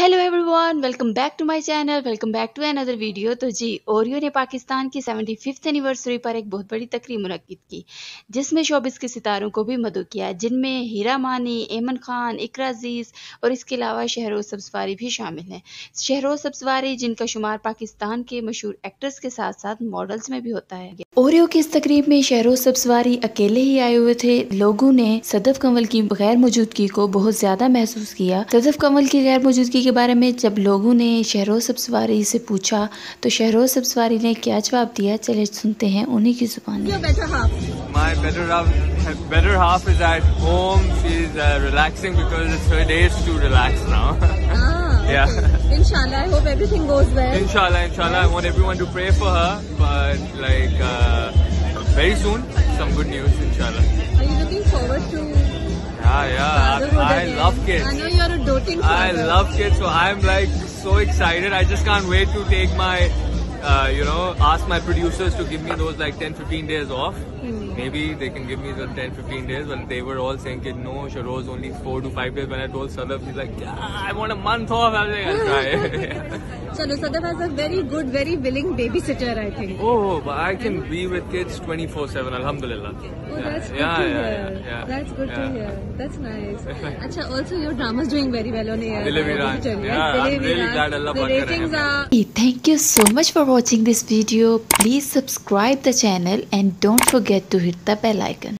Hello everyone, welcome back to my channel, welcome back to another video. तो जी, Oreo ने पाकिस्तान की 75th anniversary पर एक बहुत बड़ी तकरीब मुनक्किद की, जिसमें शोबिस के सितारों को भी मदऊ किया, जिनमें हीरा मानी, एमन खान, इकरा अजीज और इसके अलावा शहरोज सब्जवारी भी शामिल हैं। शहरोज सब्जवारी, जिनका शुमार पाकिस्तान के मशहूर एक्टर्स के साथ साथ मॉडल्स में भी होता है। ओरियो की इस तकरीब में शहरोज सब्जवारी अकेले ही आए हुए थे। लोगों ने सदफ कंवल की गैर मौजूदगी को बहुत ज्यादा महसूस किया। सदफ कंवल की गैर मौजूदगी के बारे में जब लोगों ने शहरोज सब्जवारी से पूछा तो शहरोज सब्जवारी ने क्या जवाब दिया, चले सुनते हैं उन्हीं की जुबान में। My better half is at home. She's relaxing because it's her days to relax now. Yeah. Inshallah, I hope everything goes well. Inshallah. I want everyone to pray for her. But very soon, some good news. Inshallah. Are you looking forward to? Yeah. I love kids. I know you're a doting father. I love kids, so I'm so excited. I just can't wait to take my, ask my producers to give me those 10-15 days off. Maybe they can give me the 10-15 days, but they were all saying that no, Shahroz only 4 to 5 days. When I told Sadaf, he's like, yeah, I want a month off. I was like, I'll try. So Sadaf has a very good, very willing babysitter, I think. Oh, but I can be with kids 24/7. Alhamdulillah. Oh, that's good to hear. That's good to hear. That's nice. Acha, also your drama's doing very well on air. Yeah, I'm really glad Allah the ratings are. Thank you so much for watching this video. Please subscribe the channel and don't forget to hit the bell icon.